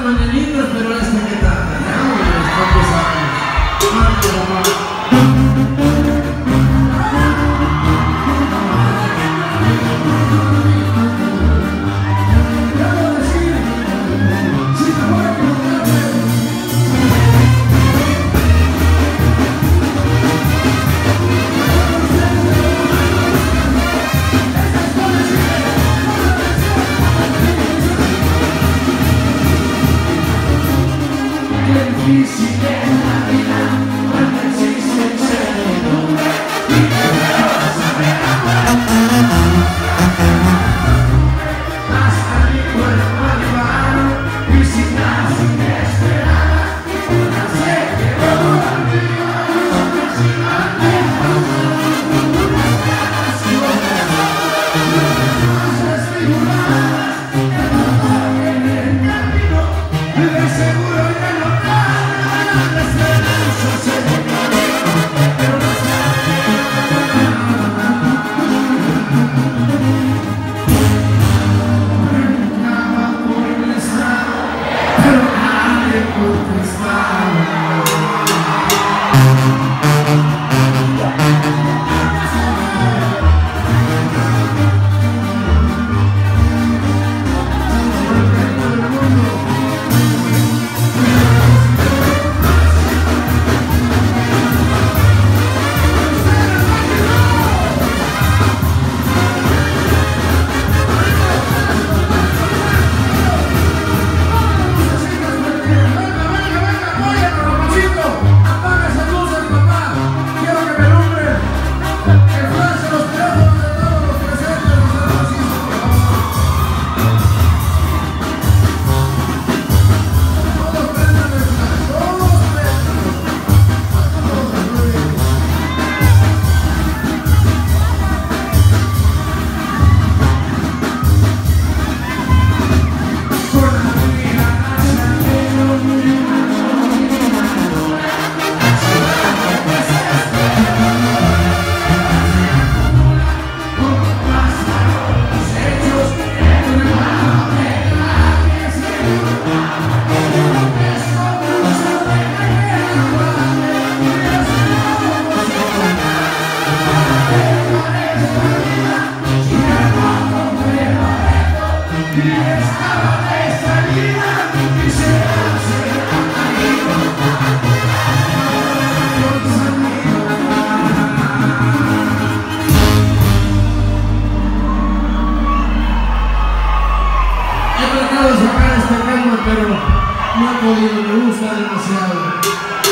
mañanitas, pero este que tal, está pesado. Difícil es la vida cuando existe incertidumbre y que no saber amar. Hasta mi cuerpo animal, visitas inesperadas, una se quedó contigo, otras iban lejos, unas caras y otras cosas figuradas, el dolor en el camino, y de seguro ya no. La esperanza se decadeó, pero no sabe brincaba por el estado, pero nadie contestaba. He tratado de sacar este tema, pero no he podido, me gusta demasiado.